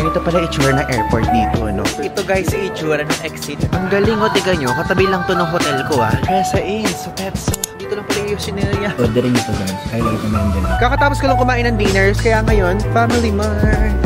Ganito pala itsura ng airport dito, ano? Ito guys, yung itsura ng exit. Ang galing, o, tiga nyo. Katabi lang to ng hotel ko, ah. Presa Inn. So that's... Dito lang pala yung sinerya. Ordering ito guys. Highly recommended. Kakatapos ko lang kumain ng dinners, kaya ngayon, Family Mart.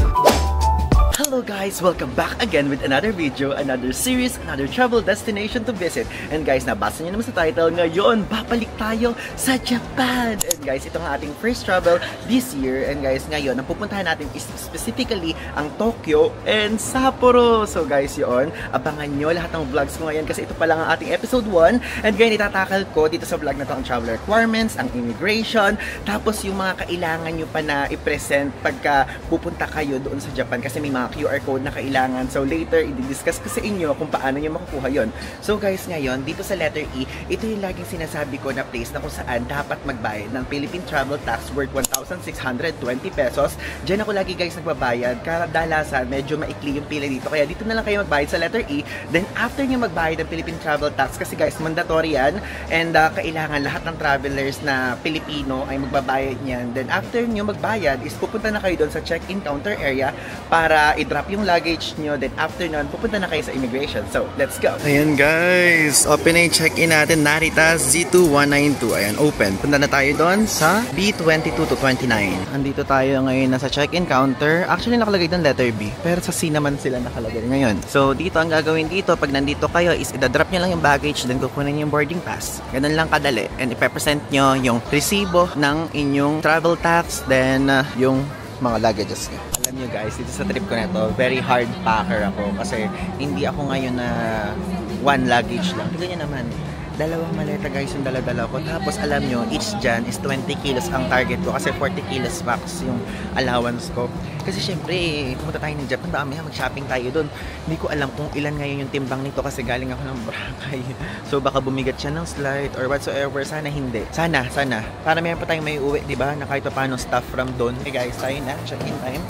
Hello guys! Welcome back again with another video, another series, another travel destination to visit. And guys, nabasa niyo naman sa title, ngayon, babalik tayo sa Japan! And guys, ito ang ating first travel this year. And guys, ngayon, ang pupuntahan natin is specifically ang Tokyo and Sapporo. So guys, yun, abangan nyo lahat ng vlogs ko ngayon kasi ito pa lang ang ating episode 1. And ngayon, itatakal ko dito sa vlog na to ang travel requirements, ang immigration, tapos yung mga kailangan nyo pa na i-present pagka pupunta kayo doon sa Japan kasi may mga QR code na kailangan. So later, i-discuss ko sa inyo kung paano nyo makukuha yon. So guys, ngayon, dito sa letter E, ito yung laging sinasabi ko na place na kung saan dapat magbayad ng Philippine Travel Tax worth 1,620 pesos. Diyan ako lagi guys nagbabayad. Kadalasan, medyo maikli yung pila dito. Kaya dito na lang kayo magbayad sa letter E. Then after nyo magbayad ng Philippine Travel Tax, kasi guys, mandatory yan. And kailangan lahat ng travelers na Pilipino ay magbabayad niyan. Then after nyo magbayad, is pupunta na kayo doon sa check-in counter area para i-drop yung luggage nyo, then after nun, pupunta na kayo sa immigration. So, let's go! Ayan guys, open na yung check-in natin, Narita Z2192. Ayan, open. Punta na tayo doon sa B22 to 29. Andito tayo ngayon nasa check-in counter. Actually, nakalagay doon letter B, pero sa C naman sila nakalagay ngayon. So, dito ang gagawin dito, pag nandito kayo, is idadrop nyo lang yung baggage, then kukunin nyo yung boarding pass. Ganun lang kadali. And ipepresent nyo yung resibo ng inyong travel tax, then yung mga luggages nyo. Alam nyo guys, dito sa trip ko na to, very hard packer ako kasi hindi ako ngayon na one luggage lang. Tignan nyo naman, dalawang maleta guys yung dala-dala ko. Tapos alam nyo, each dyan is 20 kilos ang target ko kasi 40 kilos max yung allowance ko. Kasi syempre, pumunta tayo ng Japan, baka may mag-shopping tayo doon. Hindi ko alam kung ilan ngayon yung timbang nito kasi galing ako ng Boracay. So baka bumigat siya ng slight or whatsoever. Sana hindi. Sana. Para mayroon pa tayong may uwi, di ba? Na kahit pa paano stuff from doon. Okay guys, tayo na. Check-in time.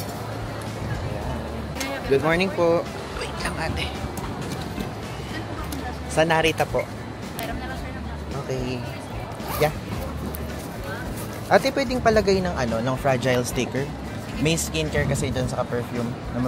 Good morning po. Wait lang ate. Sa Narita po. Okay. Yeah. Ate, pwedeng palagay ng ng fragile sticker. May skincare kasi dyan sa perfume.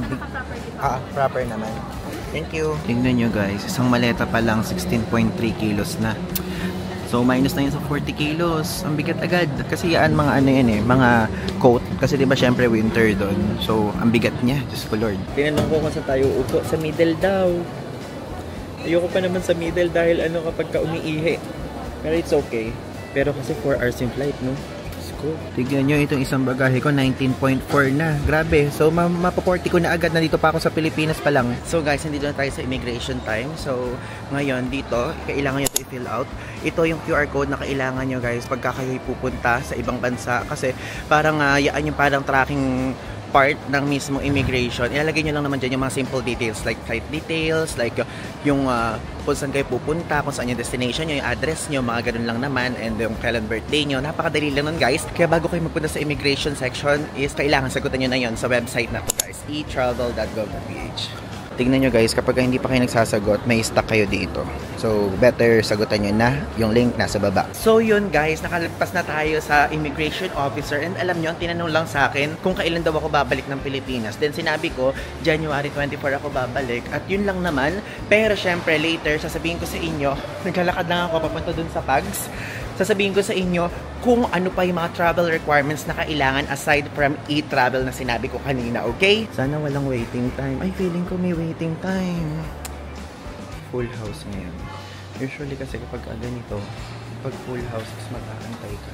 Proper naman. Thank you. Tingnan nyo guys, isang maleta pa lang 16.3 kilos na. So minus na yun sa 40 kilos. Ang bigat agad. Kasi yan mga mga coat. Kasi diba syempre winter doon. So ang bigat niya. Diyos ko Lord. Tinanong ko kung saan tayo upo. Sa middle daw. Ayoko pa naman sa middle dahil kapag ka umiihi. Pero it's okay. Pero kasi 4 hours yung flight, no? Tignan nyo, itong isang bagahe ko 19.4 na, grabe. So mapa-40 ko na agad, nandito pa ako sa Pilipinas pa lang. So guys, nandito na tayo sa immigration time. So ngayon dito, kailangan nyo ito i-fill out. Ito yung QR code na kailangan nyo guys pagka kayo pupunta sa ibang bansa. Kasi parang yaan yung parang tracking part ng mismo immigration. Ilalagay nyo lang naman dyan yung mga simple details like flight details, like yung kung saan kayo pupunta, kung saan yung destination nyo, yung address nyo, mga ganun lang naman, and yung kailan birthday nyo. Napakadali lang nun guys. Kaya bago kayo magpunta sa immigration section is kailangan sagutan nyo na yon sa website na to guys, etravel.gov.ph. Tingnan nyo guys, kapag hindi pa kayo nagsasagot, may stuck kayo dito. So, better sagutan nyo na yung link nasa baba. So, yun guys, nakalagpas na tayo sa immigration officer. And alam nyo, ang tinanong lang sa akin kung kailan daw ako babalik ng Pilipinas. Then sinabi ko, January 24 ako babalik. At yun lang naman. Pero syempre, later, sasabihin ko sa inyo, naglalakad lang ako papunta dun sa PAGS. Sasabihin ko sa inyo kung ano pa yung mga travel requirements na kailangan aside from e-travel na sinabi ko kanina, okay? Sana walang waiting time. Ay, feeling ko may waiting time. Full house ngayon. Usually kasi kapag ganito, pag full house, mag-aantay ka.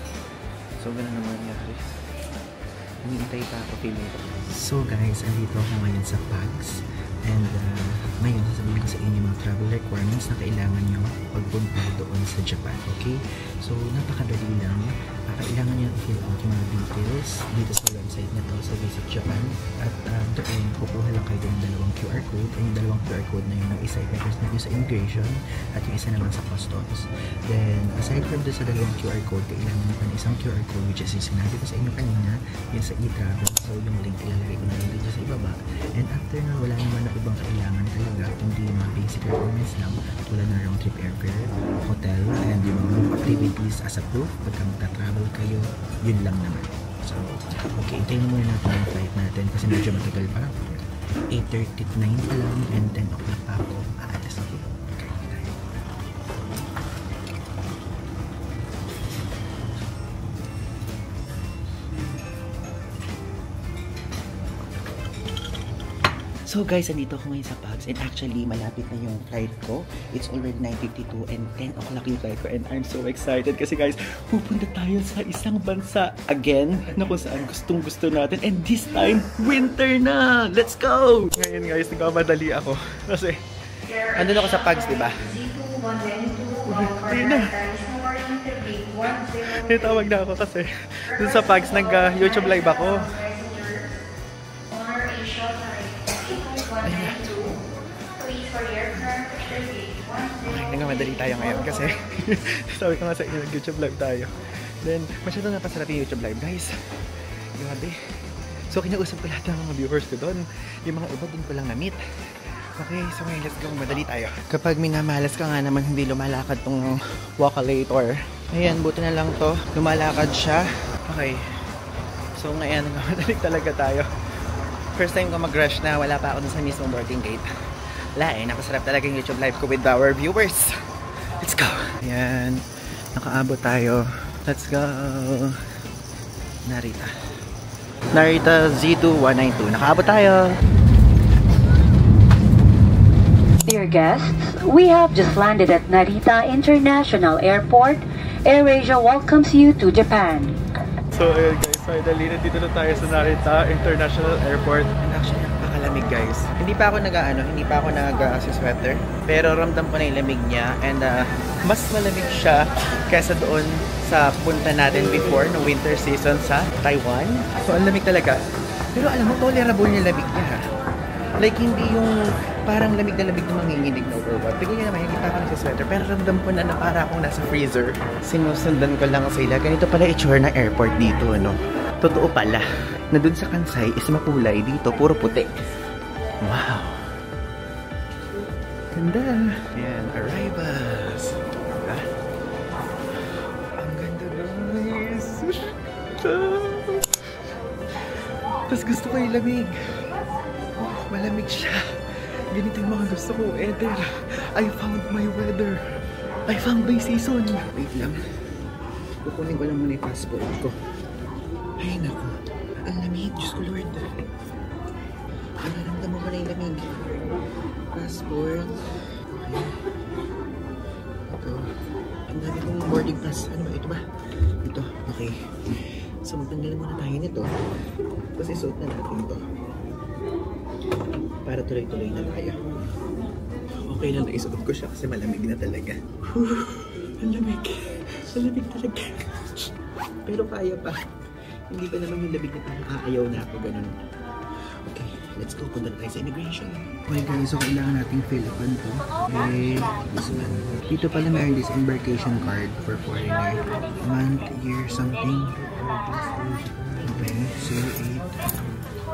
So, ganun naman nangyari. Hinihintay pa ako, feeling ko. So guys, andito ako ngayon sa PAGS. And ngayon, sasabihin ko sa inyo mga travel requirements na kailangan nyo pagpunta doon sa Japan, okay? So, napakadali lang. Kailangan nyo i-fill out yung mga details dito sa website na to sa Visit Japan. At doon, kukuha lang kayo ng dalawang QR code. And yung dalawang QR code na yun, yung isa i-represent nyo sa immigration at yung isa naman sa customs. Then, aside from doon sa dalawang QR code, kailangan nyo pa ng isang QR code which is yung sinabi ko sa inyo kanina, yung sa e-travel. So, yung link ilalagay ko na rin dito sa ibaba. And after na, wala naman na ibang kailangan talaga, kundi yung mga basic requirements lang, tulad ng round trip airfare, hotel, and yung mga activities as a proof pagka magka-travel kayo, yun lang naman. So, okay, hintayin muna natin yung flight natin kasi medyo matagal pa. 8:39 pa lang and 10 o'clock pa ako aalis ako. So guys, andito ako ngayon sa Pugs and actually malapit na yung flight ko. It's already 9:52 and 10 o'clock yung flight ko and I'm so excited kasi guys, pupunta tayo sa isang bansa again na kung saan gustong gusto natin and this time, winter na! Let's go! Ngayon guys, nagmamadali ako kasi andun ako sa Pugs, diba? Hindi na. Tawag na ako kasi dun sa Pugs, nag-YouTube live ako. Nagmamadali tayo ngayon kasi sabi ko nga sa inyo, nag-YouTube live tayo. Then, masyado napasarap yung YouTube live, guys. Grabe. So, kinausap ko lahat ng mga viewers ko doon. Yung mga iba doon ko lang na-meet. Okay, so ngayon, let's go. Madali tayo. Kapag minamalas ka nga naman, hindi lumalakad tong Walkalator. Ayan, buti na lang to. Lumalakad siya. Okay. So, ngayon, nagmamadali talaga tayo. First time ko mag-rush na wala pa ako dun sa mismong boarding gate. Wala eh, napasarap talaga yung YouTube live ko with our viewers. Let's go! Ayan, nakaabot tayo. Let's go! Narita. Narita Z2192. Nakaabot tayo! Dear guests, we have just landed at Narita International Airport. AirAsia welcomes you to Japan. So ayun guys, finally nandito na tayo sa Narita International Airport. And actually, napakalamig guys. Hindi pa ako nag-sweater. Pero ramdam ko na yung lamig niya. And mas malamig siya kaysa doon sa punta natin before no winter season sa Taiwan. So ang lamig talaga. Pero alam mo, tolerable yung lamig niya ha. Like hindi yung parang lamig na manginginig na or what. Tignan niyo naman, hindi pa ako nasa-sweater. Pero ramdam ko na para akong nasa freezer. Sinusundan ko lang sila. Ganito pala itsura ng airport dito, no? Totoo pala, na dun sa Kansai is makulay. Dito, puro puti. Wow! Ganda! Ayan, arrivals! Diba? Ang ganda guys! Tapos gusto ko yung lamig. Oh, malamig siya. Ganito yung mga gusto ko, Eder. I found my weather. I found my season. Wait lang. Kukunin ko lang muna yung passport ko. Ay, naku. Ang lamig. Diyos ko, Lord. Naramdam mo ba na yung lamig? Passport. Okay. Ito. Ang dami kong boarding pass. Ano ba? Ito ba? Ito. Okay. So, magtanggal muna tayo nito. Tapos isuot na natin ito. Para tuloy-tuloy na tayo. Okay lang na isuot ko siya kasi malamig na talaga. Ang lamig. Malamig talaga. Pero kaya pa. Hindi pa naman yung lamig na parang aayaw na ako. Ganun. Okay, let's go. Punta na tayo sa immigration. Okay guys, so kailangan nating fill up to. Okay, this one. Dito pala mayroon this embarkation card for foreigner. Month, year, something. Okay, 08.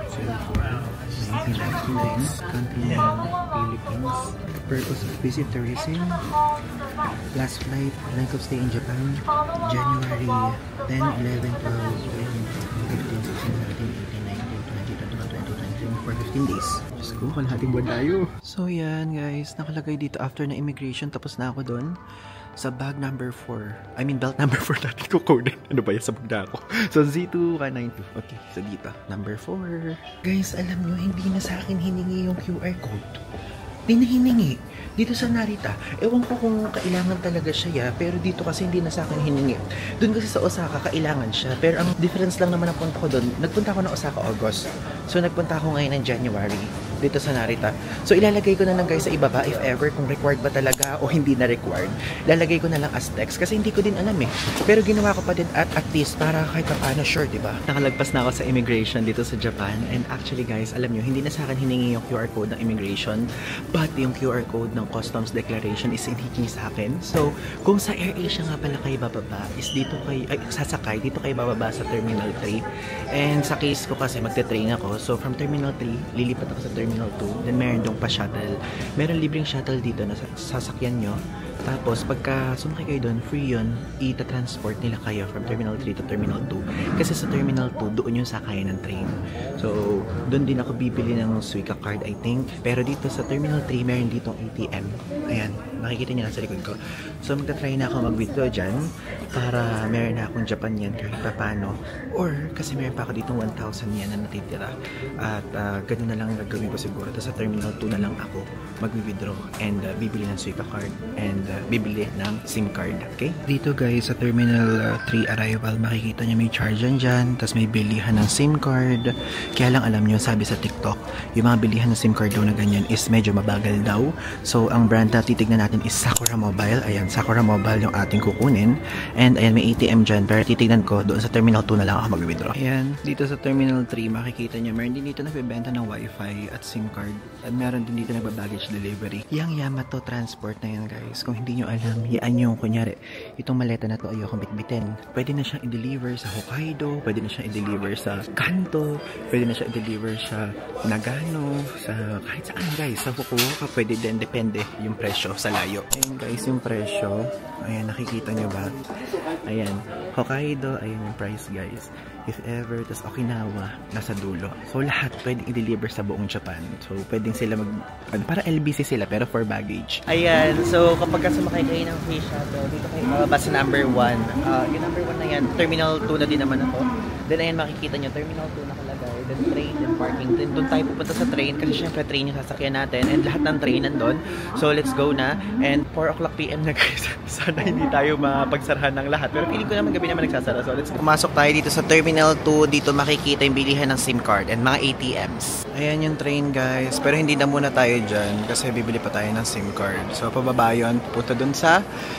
1999, country ng Philippines. Purpose of visit, tourism. Last flight, length of stay in Japan, January 10, 11, 12, 15, 16, 17, 18, 19, 20, 21, 22, 23, for 15 days. Diyos ko, kalahating buwan tayo. So yan guys, nakalagay dito after na immigration, tapos na ako doon. Sa bag number 4. I mean, belt number 4 natin ko code. Ano ba yan? Sa bag na ako. So, Z2192. Okay, so dito. Number 4. Guys, alam nyo, hindi na sa akin hiningi yung QR code. Hindi na hiningi. Dito sa Narita. Ewan ko kung kailangan talaga siya, pero dito kasi hindi na sa akin hiningi. Doon kasi sa Osaka, kailangan siya. Pero ang difference lang naman ang punta ko doon, nagpunta ako ng Osaka August. So, nagpunta ako ngayon ng January. Dito sa Narita. So, ilalagay ko na lang guys sa ibaba if ever kung required ba talaga o hindi na required. Ilalagay ko na lang as text kasi hindi ko din alam eh. Pero ginawa ko pa din at least para kahit paano sure, diba? Nakalagpas na ako sa immigration dito sa Japan and actually guys, alam nyo, hindi na sa akin hiningi yung QR code ng immigration but yung QR code ng customs declaration is hiningi sa akin. So, kung sa AirAsia nga pala kayo bababa is dito kayo, sasakay, dito kayo bababa sa Terminal 3. And sa case ko kasi magte-train ako. So, from Terminal 3, lilipat ako sa Terminal 2, then meron dong pa shuttle. Meron libreng shuttle dito na sasakyan nyo Tapos, pagka sumakay kayo doon, free yun, ita-transport nila kayo from Terminal 3 to Terminal 2. Kasi sa Terminal 2, doon yung sakayan ng train. So, doon din ako bibili ng Suica card, I think. Pero dito sa Terminal 3, meron ditong ATM. Ayan, makikita niyo na sa likod ko. So, magta-try na ako mag-withdraw dyan para meron na akong Japan yen kahit pa paano. Or, kasi meron pa ako ditong 1,000 yen na natitira. At ganun na lang gagawin ko siguro. Tapos sa Terminal 2 na lang ako mag-withdraw and bibili ng Suica card and bibili ng SIM card. Okay? Dito guys, sa Terminal 3 arrival, makikita niyo may charge dyan. Tapos may bilihan ng SIM card. Kaya lang alam niyo, sabi sa TikTok, yung mga bilihan ng SIM card daw na ganyan is medyo mabagal daw. So, ang brand na titignan natin is Sakura Mobile. Ayan, Sakura Mobile yung ating kukunin. And ayan, may ATM dyan. Pero titignan ko, doon sa Terminal 2 na lang ako mag-withdraw. Ayan, dito sa Terminal 3, makikita niyo, meron din dito nagbebenta ng Wi-Fi at SIM card. At meron din dito nagbabaggage delivery. Yang Yamato Transport na yan guys. Kung hindi nyo alam, yan yung kunyari, itong maleta na to ayokong bitbitin. Pwede na siyang i-deliver sa Hokkaido, pwede na siyang i-deliver sa Kanto, pwede na siyang i-deliver sa Nagano, sa kahit saan guys. Sa Fukuoka, pwede din, depende yung presyo sa layo. Ayan guys, yung presyo. Ayan, nakikita nyo ba? Ayan, Hokkaido, ayan yung price guys. If ever, tas Okinawa, nasa dulo. So, lahat pwedeng i-deliver sa buong Japan. So, pwedeng sila para LBC sila, pero for baggage. Ayan, so, kapag sumakay kayo ng free shuttle, dito kayo mababa sa number 1. Yung number 1 na yan, Terminal 2 na din naman ako. Then, ayan, makikita nyo, Terminal 2 nakalagay. Then, train, then parking. Then, doon tayo pupunta sa train, kasi syempre, train yung sasakyan natin. And lahat ng train nandun. So, let's go na. And 4 o'clock PM na guys. Sana hindi tayo mapagsarahan ng lahat. Pero feeling ko naman gabi naman nagsasara. So, let's go. Pumasok tayo dito sa Terminal 2. Dito makikita yung bilihan ng SIM card and mga ATMs. Ayan yung train guys. Pero hindi na muna tayo dyan kasi bibili pa tayo ng SIM card. So, pababa yun. Pupunta dun sa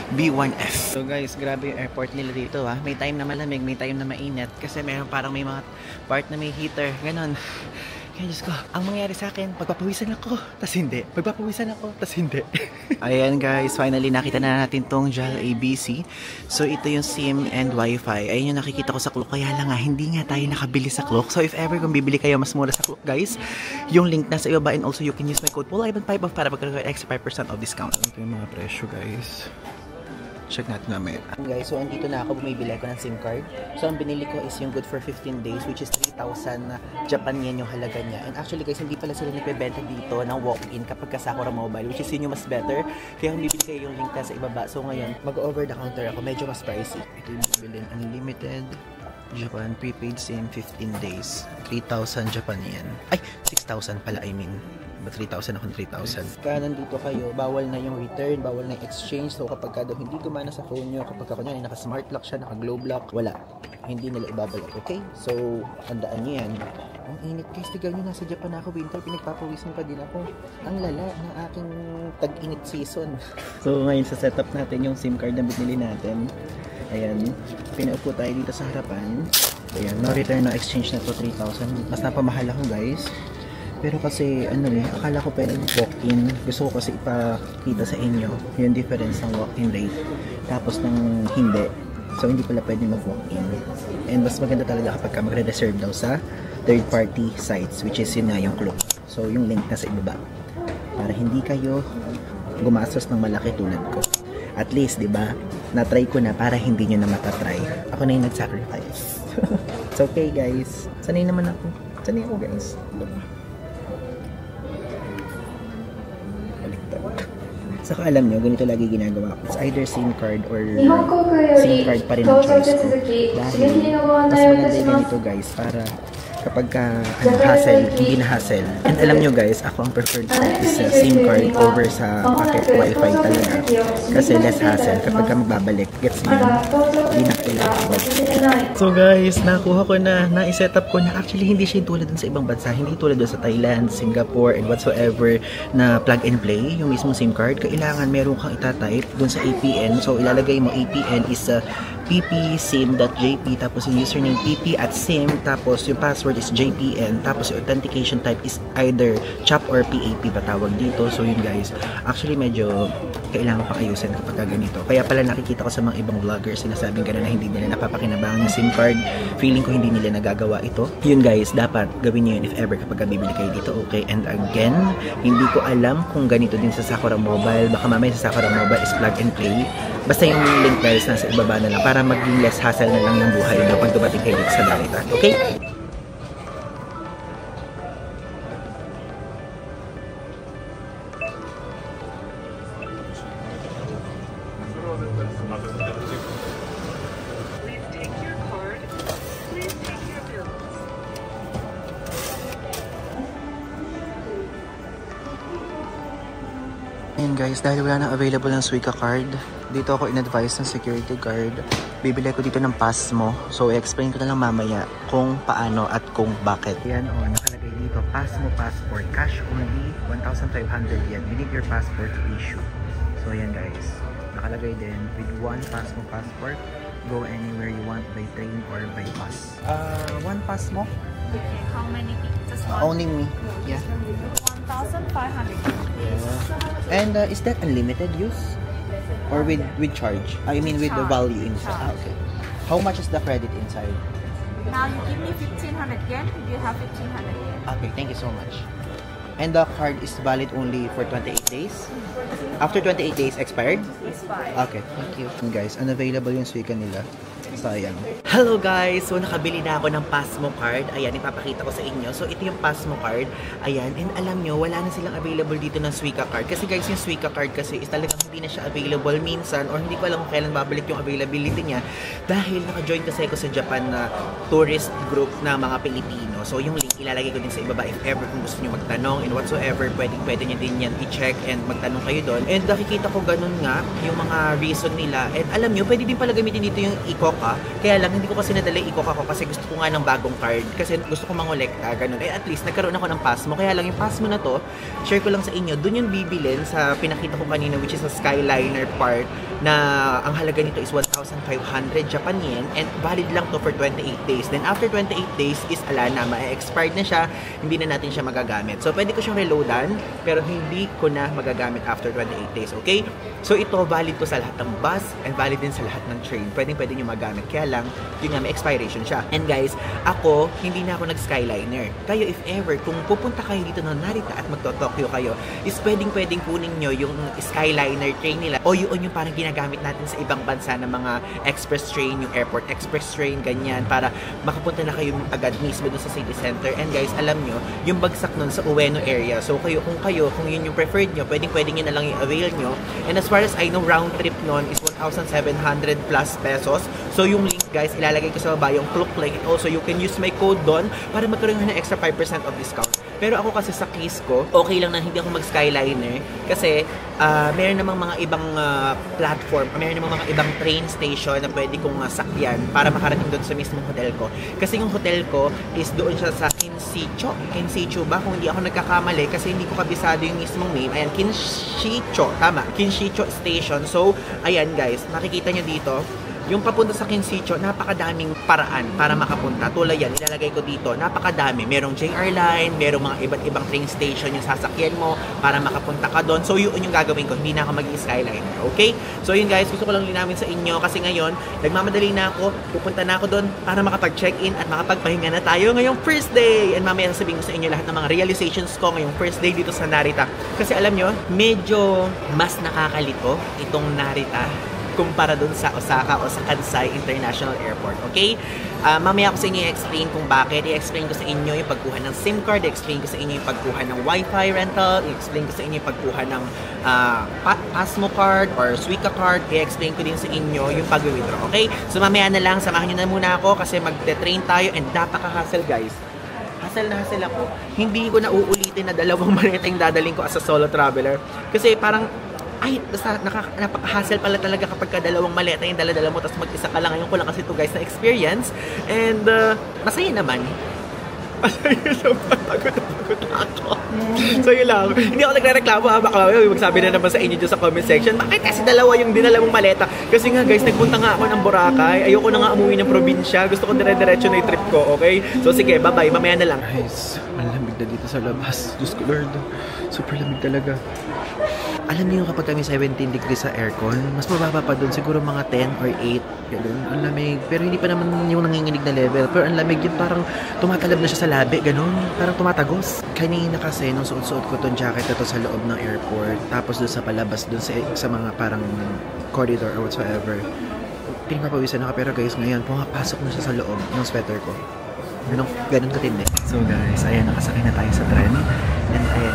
B1F. So guys, grabe yung airport nila dito ha. May time na malamig, may time na mainit. Kasi meron parang may mga part na may heater. Ganon. Kaya Diyos ko, ang mangyari sa akin, pagpapawisan ako, tas hindi. Pagpapawisan ako, tas hindi. Ayan guys, finally nakita na natin tong JAL ABC. So ito yung SIM and Wi-Fi. Ayan yung nakikita ko sa clock. Kaya lang nga, hindi nga tayo nakabili sa clock. So if ever kung bibili kayo mas mura sa clock guys, yung link nasa ibaba and also you can use my code POLIVAN5 para magkaroon extra 5% of discount. Ito yung mga presyo guys. Check natin namin. Guys, so andito na ako, bumibili ako ng SIM card. So ang binili ko is yung good for 15 days which is 3,000 Japan yen yung halaga niya. And actually guys, hindi pala sila nagbebenta dito ng walk-in kapag ka Sakura Mobile, which is yun yung mas better. Kaya kung bibili kayo yung link na sa ibaba. So ngayon, mag-over the counter ako. Medyo mas pricey. Ito yung bibilin. Unlimited Japan prepaid SIM 15 days. 3,000 Japan yen. Ay, 6,000 pala I mean. 3,000 ako 3,000. Kaya nandito kayo, bawal na yung return, bawal na yung exchange. So kapag ka hindi gumana sa phone nyo, kapag ka naka-smart lock siya, naka-globe lock, wala. Hindi nila ibabalik, okay? So, tandaan nyo yan. Ang init guys, tigal nyo, nasa Japan ako winter, pinagpapawisan pa din ako. Ang lala ng aking tag-init season. So ngayon sa setup natin yung SIM card na binili natin. Ayan, pinaupo tayo dito sa harapan. Ayan, no return, no exchange na to 3,000. Mas napamahal ako guys. Pero kasi, akala ko pwede walk-in. Gusto ko kasi ipakita sa inyo yung difference ng walk-in rate. Tapos ng hindi. So, hindi pala pwede mag-walk-in. And mas maganda talaga kapag ka magre-reserve daw sa third-party sites, which is yun nga yung Klook. So, yung link na sa ibaba. Para hindi kayo gumastos ng malaki tulad ko. At least, di ba, na-try ko na para hindi nyo na matatry. Ako na yung nag-sacrifice. It's okay, guys. Sanay naman ako. Sanay ako, guys. Saka alam nyo, ganito lagi ginagawa ko. It's either SIM card or SIM card pa rin ang choice ko. Dahil, mas maganda yung ganito guys, para kapag hassle, hindi na hassle. And alam nyo guys, ako ang preferred ko is SIM card over sa packet Wi-Fi talaga. Kasi less hassle. Kapag ka magbabalik, gets nyo yun? Hindi na kailangan. So guys, nakuha ko na, na-set up ko na. Actually, hindi siya tulad dun sa ibang bansa. Hindi tulad dun sa Thailand, Singapore, and whatsoever na plug and play, yung mismong SIM card. Kailangan meron kang itatype dun sa APN. So ilalagay mo APN is pp.sim.jp, tapos yung username pp@sim, tapos yung password is jpn, tapos yung authentication type is either CHAP or PAP ba tawag dito. So yun guys, actually medyo kailangan pang ayusin kapag ganito. Kaya pala nakikita ko sa mga ibang vloggers sinasabing gano'n na hindi nila napapakinabangan yung SIM card. Feeling ko hindi nila nagagawa ito. Yun guys, dapat gawin nyo yun if ever kapag bibili kayo dito, okay? And again, hindi ko alam kung ganito din sa Sakura Mobile. Baka mamaya sa Sakura Mobile is plug and play. Basta yung link guys nasa ibaba na lang para maging less hassle na lang yung buhay nyo pag dumating kayo dito sa Narita. Okay? Ayan guys, dahil wala na available ng Suica card, dito ako in-advise ng security guard. Bibili ako dito ng Pasmo. So, i-explain ko na lang mamaya kung paano at kung bakit. Yan o, nakalagay dito, Pasmo Passport. Cash only, 1,500 yen. You need your passport to issue. So, ayan guys. Nakalagay din, with one Pasmo Passport, go anywhere you want by train or by bus. One Pasmo? Okay, how many people? Just one? Only me. Yeah. 1,500. Yeah. And is that unlimited use? Or with charge? I mean with the value inside. Ah, okay. How much is the credit inside? Now you give me 1,500 yen. You have 1,500 yen. Okay, thank you so much. And the card is valid only for 28 days? After 28 days, expired? Expired. Okay, thank you. Guys, unavailable yung Suica nila. Sayang. Hello guys! So nakabili na ako ng Pasmo card. Ayan, ipapakita ko sa inyo. So ito yung Pasmo card. Ayan, and alam nyo, wala na silang available dito ng Suica card. Kasi guys, yung Suica card kasi is talagang hindi na siya available minsan or hindi ko alam kung kailan babalik yung availability niya. Dahil naka-join kasi ako sa Japan na tourist group na mga Pilipino. So yung link ilalagay ko din sa ibaba if ever kung gusto nyo magtanong and whatsoever, pwede nyo din yan i-check and magtanong kayo doon. And nakikita ko ganun nga yung mga reason nila. And alam nyo, pwede din pala gamitin dito yung Ikoka. Kaya lang, hindi ko kasi nadala yung Ikoka ko kasi gusto ko nga ng bagong card. Kasi gusto ko mangolekta, ganun. Eh at least, nagkaroon ako ng Pasmo. Kaya lang, yung Pasmo na to, share ko lang sa inyo. Doon yung bibilin sa pinakita ko kanina, which is a Skyliner part, na ang halaga nito is 1,500 Japan yen and valid lang to for 28 days. Then after 28 days is ala na, ma-expired na siya, hindi na natin siya magagamit. So pwede ko siyang reloadan, pero hindi ko na magagamit after 28 days, okay? So ito, valid to sa lahat ng bus and valid din sa lahat ng train. Pwede nyo magamit. Kaya lang, yun nga, may expiration siya. And guys, ako, hindi na ako nag-Skyliner. Kayo, if ever, kung pupunta kayo dito ng Narita at magto-Tokyo kayo, is pwedeng kunin nyo yung Skyliner train nila o yun yung parang ginagamit natin sa ibang bansa ng mga express train, yung airport express train, ganyan, para makapunta na kayo agad mismo dun sa city center. And guys, alam nyo, yung bagsak nun sa Ueno area. So kung yun yung preferred nyo, pwedeng nyo na lang i-avail nyo. And as far as I know, round trip nun is 1,700 plus pesos. So yung link guys, ilalagay ko sa baba yung Klook link. Also, you can use my code doon para magkaroon ng extra 5% of discount. Pero ako kasi sa case ko, okay lang na hindi ako mag-Skyliner kasi meron namang mga ibang platform, meron namang mga ibang train station na pwede kong sakyan para makarating doon sa mismong hotel ko. Kasi yung hotel ko is doon siya sa Kinshicho ba? Kung hindi ako nagkakamali kasi hindi ko kabisado yung mismong name. Ayan, Kinshicho, tama. Kinshicho Station. So, ayan guys, nakikita nyo dito, yung papunta sa Kinshicho, napakadaming paraan para makapunta. Tulad yan, ilalagay ko dito, napakadami. Merong JR Line, merong mga iba't ibang train station yung sasakyan mo para makapunta ka doon. So yun yung gagawin ko, hindi na ako mag-Skyliner. Okay? So yun guys, gusto ko lang linawin sa inyo kasi ngayon, nagmamadali na ako, pupunta na ako doon para makapag-check-in at makapagpahinga na tayo ngayong first day. And mamaya sasabihin ko sa inyo lahat ng mga realizations ko ngayong first day dito sa Narita. Kasi alam nyo, medyo mas nakakalito itong Narita kumpara dun sa Osaka o sa Kansai International Airport, okay? Mamaya ko sa inyo i-explain kung bakit. I-explain ko sa inyo yung pagkuha ng SIM card, i-explain ko sa inyo yung pagkuha ng Wi-Fi rental, i-explain ko sa inyo yung pagkuha ng Pasmo card or Suica card, i-explain ko din sa inyo yung pag-withdraw, okay? So mamaya na lang, samahan nyo na muna ako kasi magte-train tayo and napaka-hassle guys. Hassle ako. Hindi ko na uulitin na 2 maleta yung dadaling ko as a solo traveler. Kasi parang ay, basta napaka-hassle pala talaga kapag 2 maleta yung dala-dala mo tapos mag-isa ka lang. Ngayon ko lang kasi ito guys na experience and masaya naman. Masaya naman. Pagod napapagod ako. So yun lang. Hindi ako nagre-reklamo ha. Baka magsabi na naman sa inyo dyan sa comment section. Bakit kasi dalawa yung dinala mong maleta? Kasi nga guys, nagpunta nga ako ng Boracay. Ayoko na nga umuwi ng probinsya. Gusto ko dire-diretso na yung trip ko, okay? So sige, bye-bye. Mamaya na lang. Guys, ang lamig na dito sa labas. Diyos ko Lord. Super lamig talaga. Alam niyo kapag kami 17 degrees sa aircon, mas mababa pa doon. Siguro mga 10 or 8. Ganun. Ang lamig. Pero hindi pa naman yung nanginginig na level. Pero ang lamig yun, parang tumatalab na siya sa labi. Ganun. Parang tumatagos. Kanina kasi, nung suot-suot ko tong jacket na to sa loob ng airport. Tapos doon sa palabas, doon sa mga parang corridor or whatsoever. Pinagpapawisan ako. Pero guys, ngayon, pumapasok na siya sa loob ng sweater ko. Ganun katindi. So guys, ayan, nakasakay na tayo sa tren. And ayan,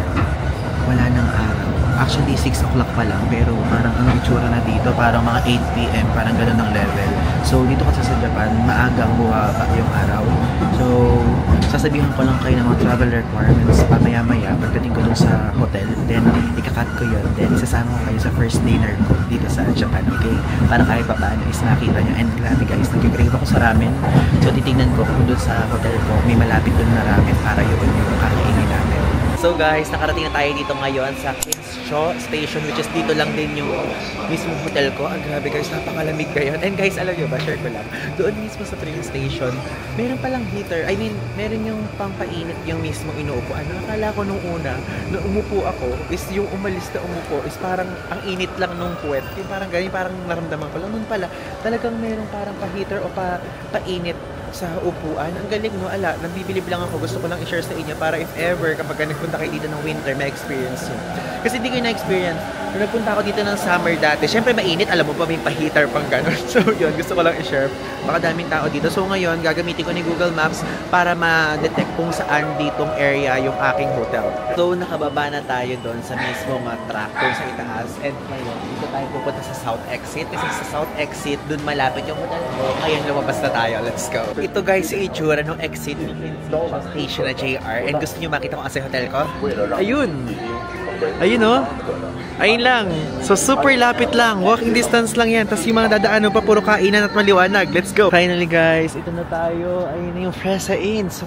wala nang araw. Actually, 6 o'clock pa lang, pero parang ang itsura na dito, parang mga 8 p.m, parang gano'n ang level. So, dito kasi sa Japan, maagang bumaba yung araw. So, sasabihan ko lang kayo ng mga travel requirements pamaya-maya pagdating ko dun sa hotel. Then, ikakat ko yun. Then, isasama ko kayo sa first dinner ko dito sa Japan, okay? Para kahit pa paano is nakita nyo. And grabe guys, nag-crave ako sa ramen. So, titignan ko kung dun sa hotel ko, may malapit dun na ramen para yun yung kakainin natin. So guys, nakarating na tayo dito ngayon sa Kinsho Station, which is dito lang din yung mismong hotel ko. Ang grabe guys, napakalamig ngayon. And guys, alam nyo ba, share ko lang, doon mismo sa train station, meron palang heater. I mean, meron yung pampainit yung mismo inuupuan. Nakakala ko nung una, nung umupo ako, is yung umalis na umupo, is parang ang init lang nung puwet. Yung parang ganyan, parang naramdaman ko lang. Nun pala, talagang meron parang pa-heater o painit sa upuan. Ang galing, no? Ala, nabibilib lang ako. Gusto ko lang i-share sa inyo para if ever, kapag nagpunta kayo dito ng winter, may experience yun. Kasi hindi ko yung na-experience. Nung nagpunta ako dito ng summer dati, syempre mainit, alam mo pa, may pa-heater pang gano'n. So, yun, gusto ko lang i-share. Baka daming tao dito. So, ngayon, gagamitin ko ni Google Maps para ma-detect kung saan ditong area yung aking hotel. So, nakababa na tayo doon sa mismong track doon sa itaas. And ngayon, dito tayo pupunta sa South Exit. Kasi sa South Exit, doon malapit yung hotel ko. Ngayon, lumabas na tayo. Let's go. Ito guys, yung itsura ng exit station na JR. And gusto nyo makita kung asa yung hotel ko? Ayun! Ayun oh! Ayun lang. So super lapit lang. Walking distance lang yan. Tapos yung mga dadaanan pa puro kainan at maliwanag. Let's go! Finally guys, ito na tayo. Ayun na yung Fresa Inn. So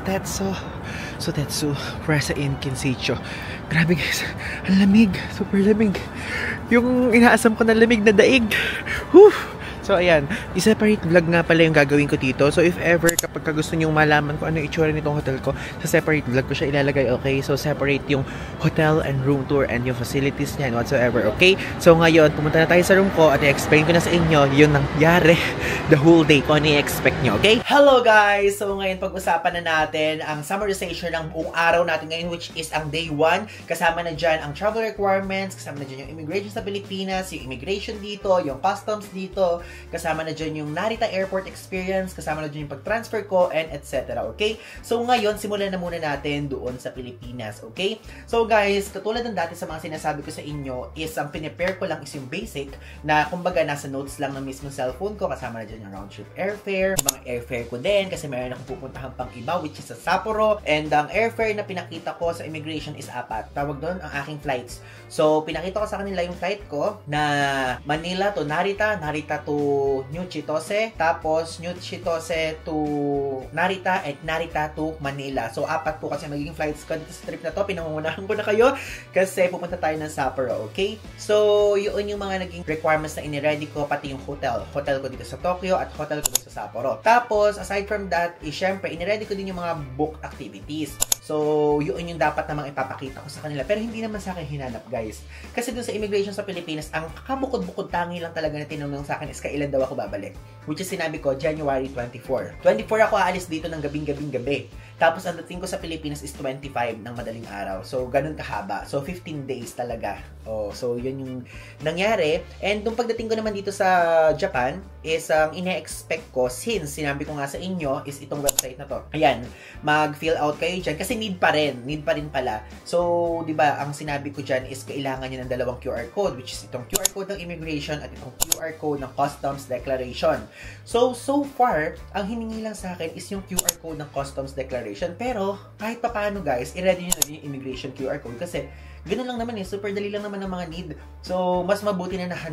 Tetsu. Fresa Inn, Kinsicho. Grabe guys. Ang lamig. Super lamig. Yung inaasam ko na lamig na daig. Whew! So, ayan. I-separate vlog nga pala yung gagawin ko dito. So, if ever, kapag gusto nyo malaman kung ano yung itsura nitong hotel ko, sa separate vlog ko siya ilalagay, okay? So, separate yung hotel and room tour and yung facilities niya and whatsoever, okay? So, ngayon, pumunta na tayo sa room ko at i-explain ko na sa inyo yung nangyari the whole day kung ano i-expect nyo, okay? Hello, guys! So, ngayon, pag-usapan na natin ang summarization ng buong araw natin ngayon, which is ang day 1. Kasama na dyan ang travel requirements, kasama na dyan yung immigration sa Pilipinas, yung immigration dito, yung customs dito, kasama na dyan yung Narita Airport experience, kasama na dyan yung pag-transfer ko, and etc. Okay? So, ngayon, simulan na muna natin doon sa Pilipinas. Okay? So, guys, katulad ng dati sa mga sinasabi ko sa inyo, is ang pinipare ko lang is yung basic na, kumbaga, nasa notes lang ng mismong cellphone ko, kasama na dyan yung round trip airfare, yung mga airfare ko din, kasi mayroon akong pupuntahan pang iba, which is sa Sapporo, and ang airfare na pinakita ko sa immigration is 4. Tawag doon ang aking flights. So, pinakita ko sa kanila yung flight ko na Manila to Narita, Narita to New Chitose, tapos New Chitose to Narita, at Narita to Manila. So, 4 po kasi magiging flights ko dito sa trip na to. Pinangungunahan ko na kayo kasi pupunta tayo ng Sapporo, okay? So, yun yung mga naging requirements na iniready ko, pati yung hotel. Hotel ko dito sa Tokyo at hotel ko dito sa Sapporo. Tapos, aside from that, syempre, iniready ko din yung mga booked activities. So, yun yung dapat namang ipapakita ko sa kanila. Pero hindi naman sa akin hinanap, guys. Kasi dun sa immigration sa Pilipinas, ang kabukod-bukod tangi lang talaga na tinanong sa akin is kailan daw ako babalik. Which is sinabi ko, January 24. 24 ako aalis dito ng gabing-gabi. Tapos, ang dating ko sa Pilipinas is 25 ng madaling araw. So, ganun kahaba. So, 15 days talaga. Oh, so, yun yung nangyari. And, nung pagdating ko naman dito sa Japan, is ang ine-expect ko, since sinabi ko nga sa inyo, is itong website na to. Ayan, mag-fill out kayo dyan. Kasi need pa rin pala. So, di ba, ang sinabi ko dyan is kailangan nyo ng 2 QR code, which is itong QR code ng immigration at itong QR code ng customs declaration. So far, ang hiningi lang sa akin is yung QR code ng customs declaration. Pero, kahit pa paano guys, i-ready nyo na yung immigration QR code kasi ganun lang naman super dali lang naman ang mga need. So, mas mabuti na nahanda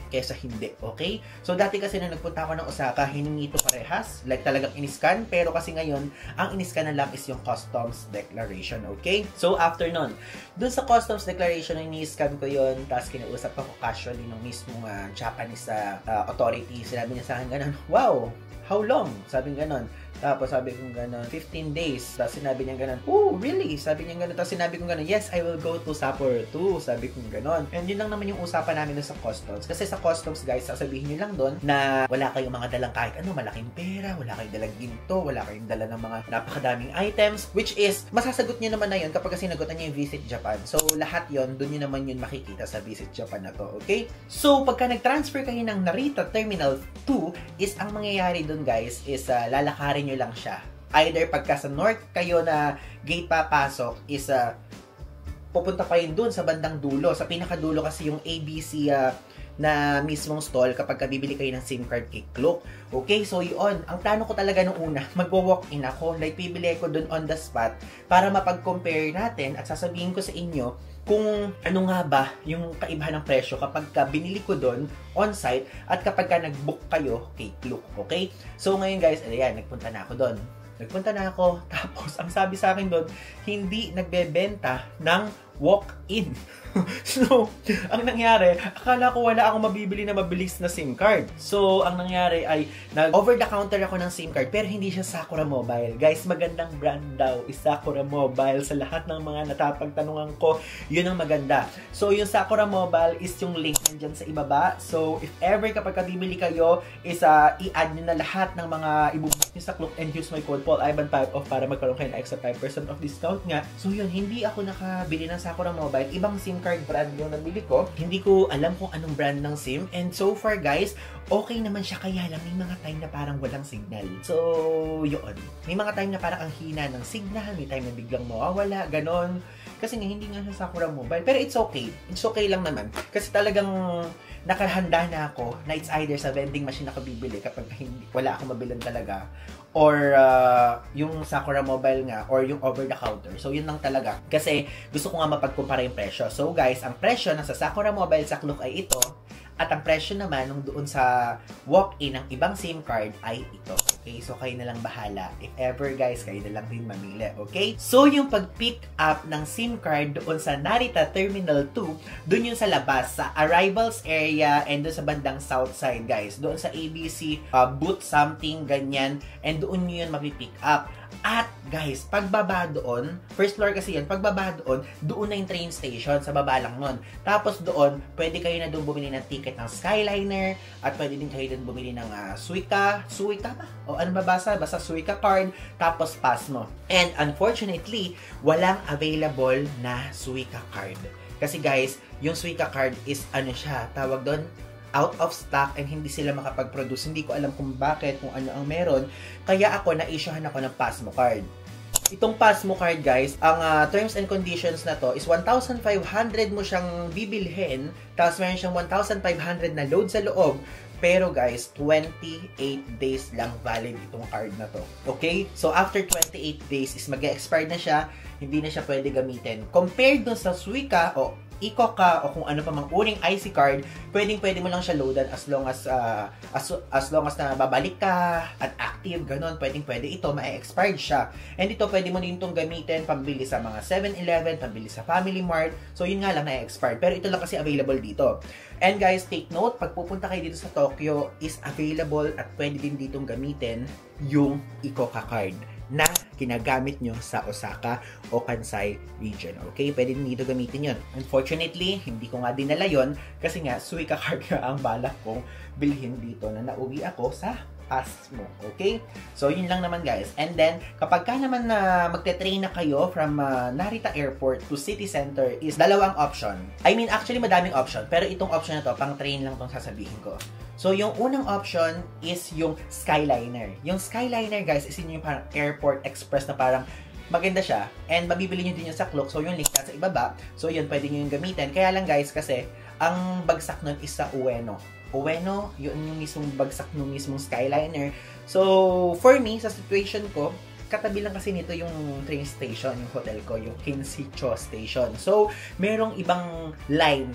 kesa hindi, okay? So, dati kasi nung nagpunta ako ng Osaka, hiningi ito parehas, like talagang in-scan, pero kasi ngayon, ang in-scan na lang is yung customs declaration, okay? So, after nun, dun sa customs declaration, ini-scan ko yun, tapos kinausap ako casually ng mismong Japanese authority. Sinabi niya sa akin ganun, wow, how long? Sabi niya ganun. Tapos sabi ko gano'n, 15 days. Tapos sinabi niya gano'n, oh, really? Sabi niya gano'n. Tapos sinabi ko gano'n, yes, I will go to Sapporo too. Sabi ko gano'n. And yun lang naman yung usapan namin doon sa customs. Kasi sa customs, guys, sasabihin nyo lang doon na wala kayong mga dalang kahit ano, malaking pera, wala kayong dalang ginto, wala kayong dala ng mga napakadaming items, which is, masasagot nyo naman na yun kapag sinagutan nyo yung Visit Japan. So, lahat yun, doon nyo naman yun makikita sa Visit Japan na to, okay? So, pagka nag-transfer kayo ng Narita Terminal 2, is ang mangyayari doon, guys, is lalakarin nyo lang siya. Either pagka sa north kayo na gate papasok is pupunta pa yun dun sa bandang dulo. Sa pinakadulo kasi yung ABC na mismong stall kapag bibili kayo ng SIM card kay Klook. Okay, so yun. Ang plano ko talaga nung una, magwo-walk-in ako. Like, bibili ko dun on the spot para mapag-compare natin at sasabihin ko sa inyo kung ano nga ba yung kaibahan ng presyo kapag binili ko doon on-site at kapag nag-book kayo kay Klook, okay? So ngayon guys, ayan, nagpunta na ako doon. Tapos ang sabi sa akin doon, hindi nagbebenta ng walk-in. So, ang nangyari, akala ko wala akong mabibili na mabilis na SIM card. So, ang nangyari ay nag-over-the-counter ako ng SIM card pero hindi siya Sakura Mobile. Guys, magandang brand daw is Sakura Mobile. Sa lahat ng mga natapagtanungan ko, yun ang maganda. So, yung Sakura Mobile is yung link nandyan sa ibaba. So, if ever kapag bibili kayo, is i-add nyo na lahat ng mga ibubuk nyo sa Klook and use my code PaulIvan5 off para magkaroon kayo ng extra 5% of discount nga. So, yun, hindi ako nakabili ng Sakura Mobile. Ibang SIM card brand yung nabili ko. Hindi ko alam kung anong brand ng SIM. And so far, guys, okay naman siya. Kaya lang, may mga time na parang walang signal. So, yun. May mga time na parang ang hina ng signal. May time na biglang mawawala. Ganon. Kasi nga, hindi nga siya Sakura Mobile. Pero it's okay. It's okay lang naman. Kasi talagang nakahanda na ako na it's either sa vending machine ako bibili kapag hindi, wala akong mabilan talaga. Or yung Sakura Mobile nga, or yung over-the-counter. So, yun lang talaga. Kasi gusto ko nga mapagkumpara yung presyo. So, guys, ang presyo ng sa Sakura Mobile sa Klook ay ito. At ang presyo naman nung doon sa walk-in ng ibang SIM card ay ito. Okay? So, kayo na lang bahala. If ever, guys, kayo na lang din mamili. Okay? So, yung pag-pick up ng SIM card doon sa Narita Terminal 2, doon yun sa labas, sa arrivals area, and doon sa bandang south side, guys. Doon sa ABC, booth something, ganyan. And doon nyo yun mapipick up. At guys, pagbaba doon, first floor kasi yan, pagbaba doon na yung train station, sa baba lang nun. Tapos doon, pwede kayo na doon bumili ng ticket ng Skyliner, at pwede din kayo doon bumili ng Suica ba? O ano ba basta Suica card, tapos pass mo. And unfortunately, walang available na Suica card. Kasi guys, yung Suica card is ano siya, tawag doon, out of stock and hindi sila makapag-produce. Hindi ko alam kung bakit, kung ano ang meron. Kaya ako, na-issuehan ako ng Pasmo card. Itong Pasmo card, guys, ang terms and conditions na to is 1,500 mo siyang bibilhin, tapos meron siyang 1,500 na load sa loob. Pero guys, 28 days lang valid itong card na to. Okay? So, after 28 days is mag-expire na siya, hindi na siya pwede gamitin. Compared dun sa Suica o ICOCA o kung ano pa mang uring IC card, pwede mo lang siya loadan as long as na babalik ka at active, ganun, pwede ito, ma-expired siya. And ito, pwede mo din itong gamitin pambili sa mga 7-Eleven, pambili sa Family Mart. So, yun nga lang na-expired. Pero ito lang kasi available dito. And guys, take note, pag pupunta kayo dito sa Tokyo, is available at pwede din ditong gamitin yung ICOCA card na ginagamit nyo sa Osaka o Kansai region. Okay? Pwede din dito gamitin yun. Unfortunately, hindi ko nga dinala yun kasi nga, Suica card nga ang balak kong bilhin dito na nauwi ako sa Pasmo. Okay? So, yun lang naman guys. And then, kapag ka naman na magte-train na kayo from Narita Airport to City Center is dalawang option. I mean, actually, madaming option. Pero itong option na to, pang train lang tong sasabihin ko. So, yung unang option is yung Skyliner. Yung Skyliner, guys, is yung parang Airport Express na parang maganda siya. And mabibili nyo din yung sa Klook. So, yung link na sa ibaba. So, yun, pwede nyo yung gamitin. Kaya lang, guys, kasi ang bagsak nun is sa Ueno. Ueno, yun yung mismong bagsak ng mismong Skyliner. So, for me, sa situation ko, katabi lang kasi nito yung train station, yung hotel ko, yung Kinsicho Station. So, merong ibang line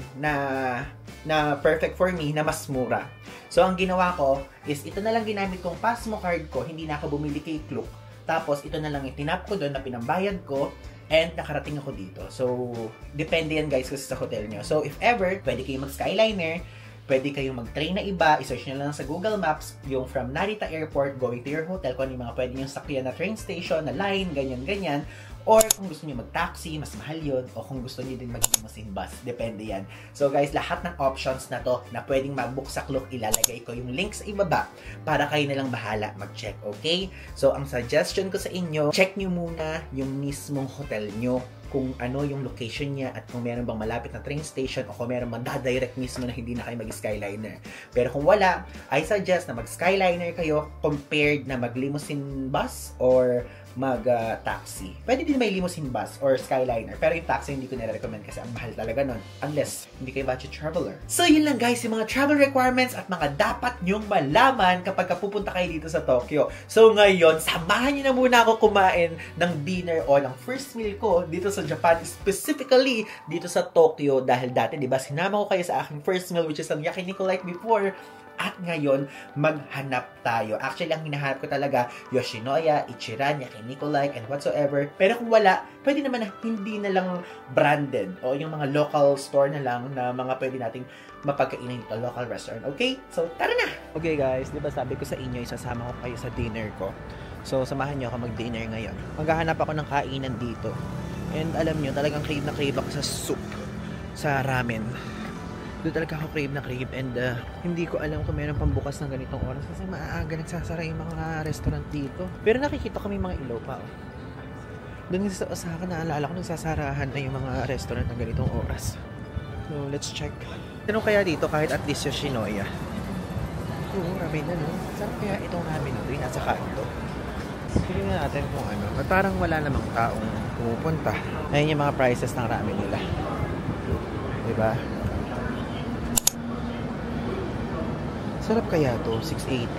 na perfect for me na mas mura. So, ang ginawa ko is ito na lang ginamit kong Pasmo card ko, hindi na ako bumili kay Klook. Tapos, ito na lang itinap ko doon na pinambayad ko and nakarating ako dito. So, depende yan guys kasi sa hotel nyo. So, if ever, pwede kayo mag-Skyliner, pwede kayong mag-train na iba, i-search nyo lang sa Google Maps, yung from Narita Airport going to your hotel, kung ano yung mga pwede nyo sakyan na train station, na line, ganyan-ganyan. Or kung gusto niyo mag-taxi, mas mahal yun. O kung gusto niyo din mag-limousine bus. Depende yan. So guys, lahat ng options na to na pwedeng mag-book sa Klook, ilalagay ko yung link sa ibaba para kayo na lang bahala mag-check. Okay? So ang suggestion ko sa inyo, check nyo muna yung mismong hotel nyo. Kung ano yung location niya at kung meron bang malapit na train station o kung meron bang dadirect mismo na hindi na kayo mag-Skyliner. Pero kung wala, I suggest na mag-Skyliner kayo compared na mag-limousine bus or mag-taxi. Pwede din may limousine bus or Skyliner. Pero yung taxi hindi ko nire-recommend kasi ang mahal talaga nun. Unless hindi kayo budget traveler. So yun lang guys, yung mga travel requirements at mga dapat nyong malaman kapag pupunta kayo dito sa Tokyo. So ngayon, samahan nyo na muna ako kumain ng dinner o ng first meal ko dito sa Japan. Specifically dito sa Tokyo. Dahil dati, di ba, sinama ko kayo sa aking first meal which is ang yakiniku like before. At ngayon, maghanap tayo. Actually, ang hinahanap ko talaga, Yoshinoya, Ichiran, Yakiniku like, and whatsoever. Pero kung wala, pwede naman na hindi na lang branded o yung mga local store na lang na mga pwede nating mapagkainan dito, local restaurant. Okay? So, tara na! Okay guys, di ba sabi ko sa inyo, isasama ko kayo sa dinner ko. So, samahan nyo ako mag-dinner ngayon. Maghahanap ako ng kainan dito. And alam nyo, talagang crave na crave ako sa soup, sa ramen. Doon talaga ako crave na crave and hindi ko alam kung meron pang bukas ng ganitong oras kasi maaga nagsasara yung mga restaurant dito. Pero nakikita kami mga ilaw pa. Oh. Doon sa Osaka naalala ko nagsasarahan na yung mga restaurant ng ganitong oras. So let's check. Tanong kaya dito kahit at least Yoshinoya. Oo, ramen na no. Saan kaya itong ramen na ito? Yung nasa kanto. Tignan natin kung ano. At parang wala namang taong pumupunta. Ayun yung mga prices ng ramen nila. Diba? Sarap kaya to, 680.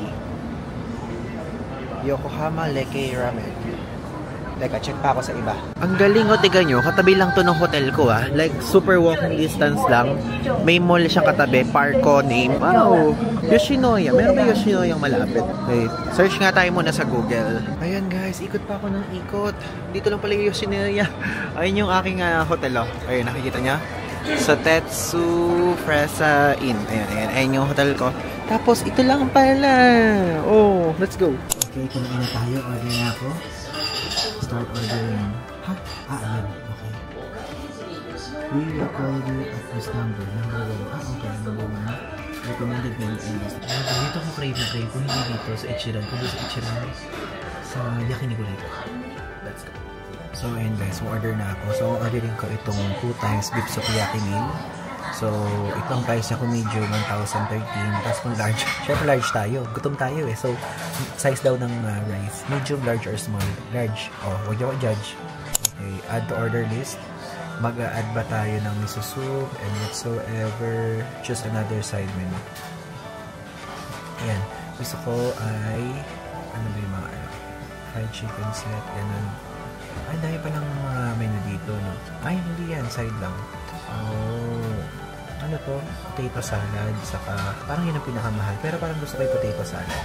Yokohama Leke Ramen. Teka, check pa ako sa iba. Ang galing o, tiga nyo, katabi lang to ng hotel ko ah. Like, super walking distance lang. May mall siyang katabi, Parco name. Wow! Yoshinoya. Meron ba Yoshinoya yung malapit? Wait, search nga tayo muna sa Google. Ayan guys, ikot pa ako ng ikot. Dito lang pala yung Yoshinoya. Ayun yung aking hotel oh. Ayun, nakikita niya? Sa Tetsu Fresa Inn. Ayan yung hotel ko. Tapos, ito lang pala. Oh, let's go. Okay, kumain na tayo. Order na ako. Start ordering. Ha? Ayan. Okay. We will call you at this number. Number 1. Okay. Number 1. Recommended menu and list. Dito ko crave na crave. Kung hindi dito sa Ichiran. Kung sa Ichiran, sa Yakiniku like. Let's go. So, ayun guys. Order na ako. So, ordering ko itong 2 times beef sukiyaki meal. So, itong price ako medium 1,013. Tapos kung large, syempre large tayo. Gutom tayo eh. So, size daw ng rice. Medium, large, or small. Large. Oh, huwag niyo ko judge. Okay, add to order list. Mag-add ba tayo ng miso soup and whatsoever. Choose another side menu. Ayan. Gusto ko ay, ano ba yung mga fried chicken set. Ganun. Ay, dahil pa ng mga menu dito, no? Ay, hindi yan. Side lang. Oh. Ano to? Potato salad, saka parang yun ang pinakamahal. Pero parang gusto ko yung potato salad.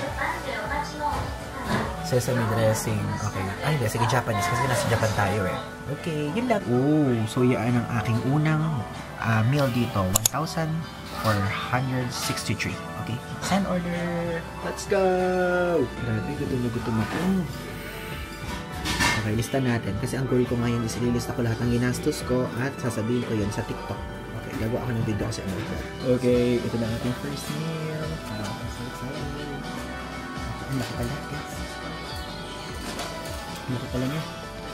Sesame dressing. Okay. Ay, hindi. Sige, Japanese. Kasi nasa Japan tayo eh. Okay, yun lang. Oh, so yan ang aking unang meal dito. 1,463. Okay. Send order. Let's go! Grabe, gutom na gutom ako. Okay, lista natin. Kasi ang goal ko ngayon is ililista ko lahat ng ginastos ko at sasabihin ko yun sa TikTok. Okay, gagawa ako ng video kasi ano ito. Okay, ito na ating first meal. I'm so excited. Ang laki pala, guys. Ang laki pala niya.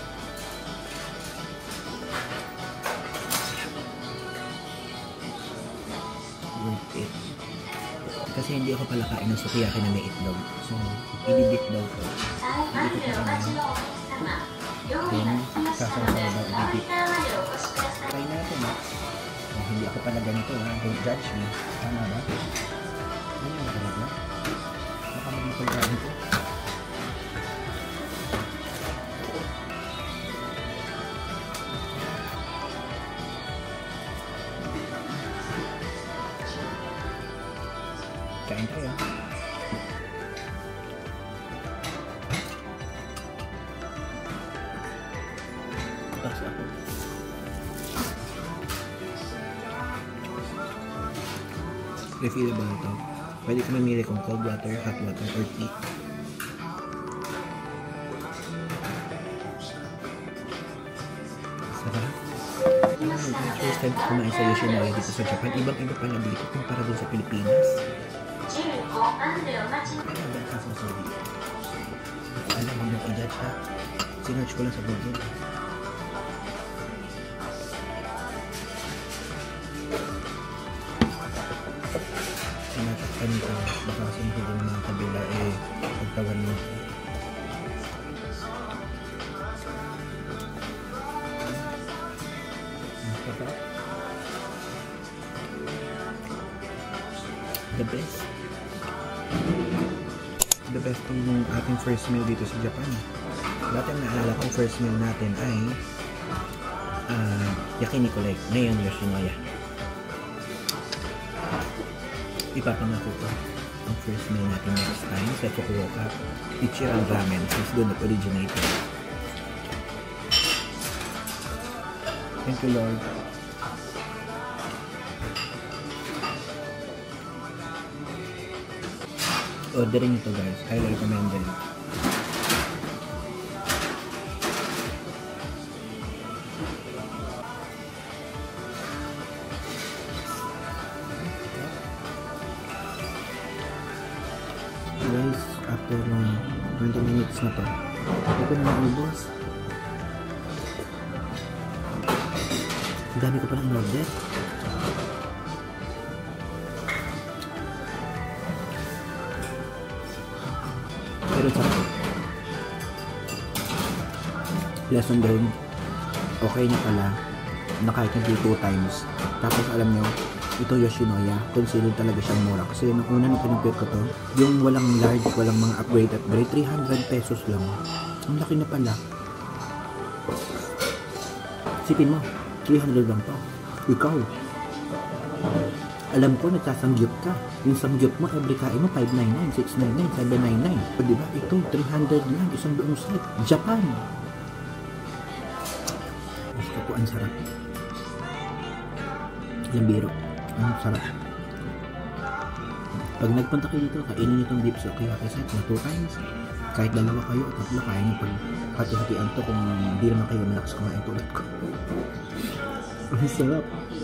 Worth it. Kasi hindi ako pala kain ng sukiyaki na may itlog. So, ilibit daw ko. Ilibit ko kami. Then, sasasaw daw ilibit. Try natin ha. Oh, hindi ako pala ganito ha. Don't judge me. Tama ba? Ano na talaga? Baka magmapagkain ko. Kain tayo. Tapos ako. Refillable ito. Pwede ka mamili kung cold water, hot water, or tea. Sarap. First time ko kumain sa Yoshinoya dito sa Japan. Ibang-iba pala dito kumpara dun sa Pilipinas. Ano ka sa sabi? Alam mo yung edad ha? Sinerch ko lang sa Google. Sinatakpan ko. Baka sumpo ng mga kabila pagtawan mo. The best. The best yung ating first meal dito sa Japan. Dati ang naalala kong first meal natin ay yakiniku like. Ngayon Yoshinoya. Ipapangako ko ang first meal natin next time sa Fukuoka. Ichiran Ramen since doon originated. Thank you Lord. Orderin ito guys, highly recommended. Guys, after 20 minutes na to, hindi ko na naubos. Ang dami ko palang order. Pero sakto. Lesson learned. Okay na pala na kahit hindi 2 times. Tapos alam nyo, ito Yoshinoya, considered talaga siyang mura. Kasi nung una nung pinag-bet ko to, yung walang large, walang mga upgrade, 300 pesos lang. Ang laki na pala. Sipin mo, 300 lang to. Ikaw. Alam ko, nagsasamgyup ka. Yung samgyup mo, every kain mo, 599, 699, 799. O diba? Ito, 300 lang. Isang buong set. Japan. Gusto po, ang sarap. Yung biro. Ang sarap. Pag nagpunta kayo dito, kainin itong beef sukiyaki set na 2 times. Kahit dalawa kayo o tatlo, kaya nyo pag hati-hatian to kung hindi naman kayo malakas kumain tulad ko. Ang sarap.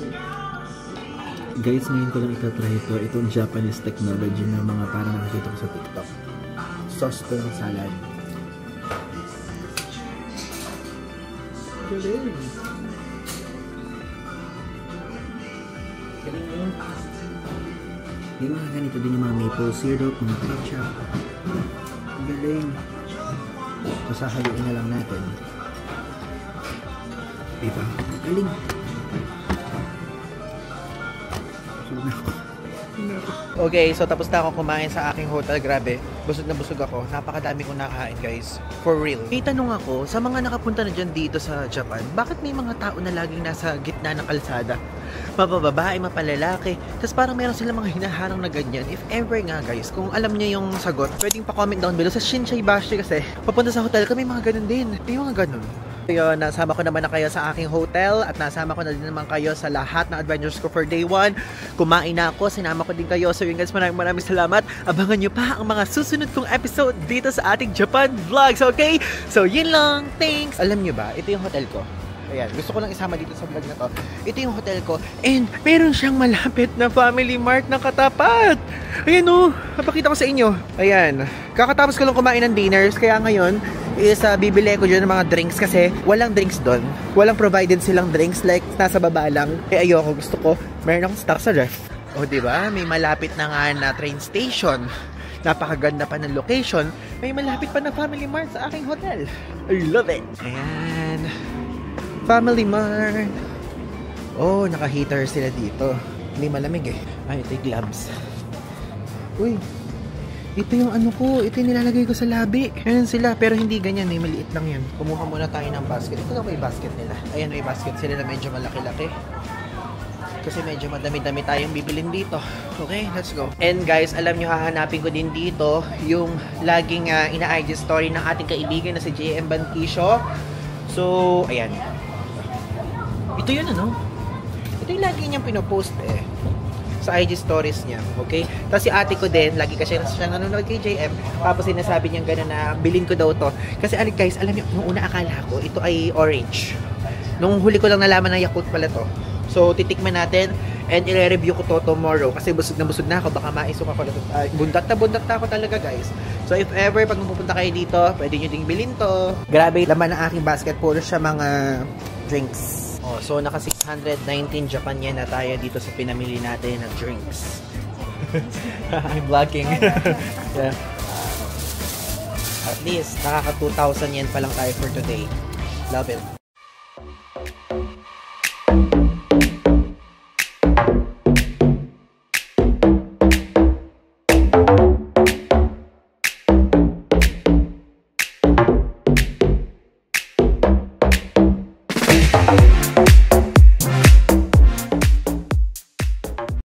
Guys, ngayon ko lang itatry ito. Itong Japanese technology na mga parang nakikita ko sa TikTok. Sauce to ng salad. Galing! Galing yun. Yung mga ganito din yung mga maple syrup, mga ketchup. Galing! Masahayuin na lang natin. Diba? Galing! Okay, so tapos na ako kumain sa aking hotel. Grabe, busog na busog ako. Napakadami kong nakain, guys. For real. May tanong ako, sa mga nakapunta na dyan dito sa Japan, bakit may mga tao na laging nasa gitna ng kalsada? Mapababae, mapalalaki. Tapos parang meron sila mga hinaharang na ganyan. If ever nga, guys, kung alam niyo yung sagot, pwedeng pa-comment down below sa Shinsei Bashi kasi papunta sa hotel kami mga ganun din. May mga ganun. Yun, nasama ko naman na kayo sa aking hotel at nasama ko na din naman kayo sa lahat ng adventures ko for day 1. Kumain na ako, sinama ko din kayo. So yun guys, maraming salamat. Abangan nyo pa ang mga susunod kong episode dito sa ating Japan vlogs, okay? So yun lang, thanks! Alam nyo ba, ito yung hotel ko. Ayan, gusto ko lang isama dito sa vlog na to. Ito yung hotel ko. And meron siyang malapit na Family Mart na katapat. Ayan o, napakita ko sa inyo. Ayan, kakatapos ko lang kumain ng dinners. Kaya ngayon is bibili ko dyan ng mga drinks kasi walang drinks doon. Walang provided silang drinks, like nasa baba lang. Eh ayoko, gusto ko meron akong stock sa ref. O diba, may malapit na nga na train station. Napakaganda pa ng location. May malapit pa na Family Mart sa aking hotel. I love it. Ayan, Family Mart. Oh, naka-heater sila dito. Hindi malamig eh. Ay, ito yung gloves. Uy, ito yung ano ko. Ito yung nilalagay ko sa labi. Ayan sila, pero hindi ganyan eh. Maliit lang yan. Kumuha muna tayo ng basket. Ito lang may basket nila. Ayan, may basket sila na medyo malaki-laki. Kasi medyo madami-dami tayong bibilin dito. Okay, let's go. And guys, alam nyo, hahanapin ko din dito yung laging ina-IG story ng ating kaibigan na si JM Banquisio. So, ayan. Ito yun ano? Ito yung lagi niyang pinopost sa IG stories niya, okay? Tapos si ate ko din, lagi kasi siya nanonood kay JM, tapos sinasabi niya gano'n na bilhin ko daw to. Kasi guys, alam niyo, nung una akala ko, ito ay orange. Nung huli ko lang nalaman na Yakult pala to. So, titikman natin and i-review ko to tomorrow kasi busog na ako, baka maisok ako. Bundat na ako talaga guys. So, if ever, pag pupunta kayo dito, pwede nyo ding bilhin to. Grabe, laman ng aking basket, puro siya mga drinks. Oh, so, naka 619 Japan yen na tayo dito sa pinamili natin na drinks. I'm vlogging. Yeah. At least, nakaka 2,000 yen pa lang tayo for today. Love it.